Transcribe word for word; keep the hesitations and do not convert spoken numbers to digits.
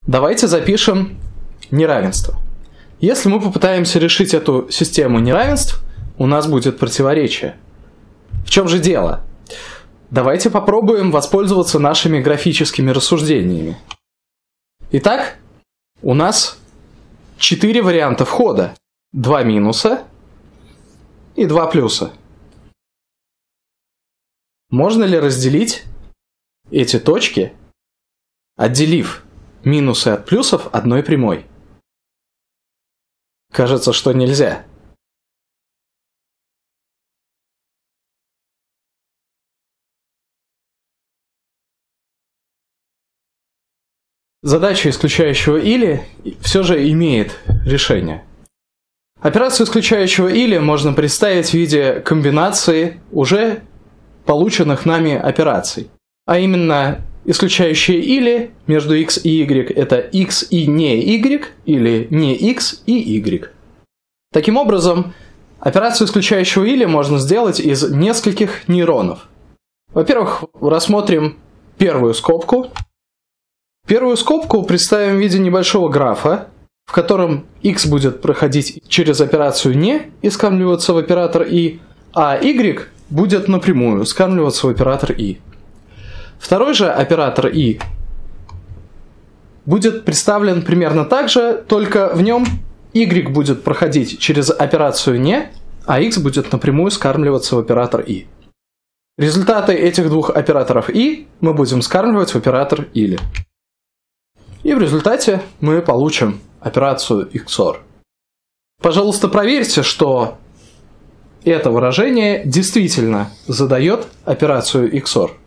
Давайте запишем неравенство. Если мы попытаемся решить эту систему неравенств, у нас будет противоречие. В чем же дело? Давайте попробуем воспользоваться нашими графическими рассуждениями. Итак, у нас четыре варианта входа. два минуса и два плюса. Можно ли разделить эти точки, отделив минусы от плюсов одной прямой? Кажется, что нельзя. Задача исключающего или все же имеет решение. Операцию исключающего или можно представить в виде комбинации уже полученных нами операций. А именно, исключающее или между x и y это x и не y, или не x и y. Таким образом, операцию исключающего или можно сделать из нескольких нейронов. Во-первых, рассмотрим первую скобку. Первую скобку представим в виде небольшого графа, в котором x будет проходить через операцию не и скармливаться в оператор и, а y будет напрямую скармливаться в оператор и. Второй же оператор и будет представлен примерно так же, только в нем y будет проходить через операцию не, а x будет напрямую скармливаться в оператор и. Результаты этих двух операторов и мы будем скармливать в оператор или. И в результате мы получим операцию икс ор. Пожалуйста, проверьте, что это выражение действительно задает операцию икс ор.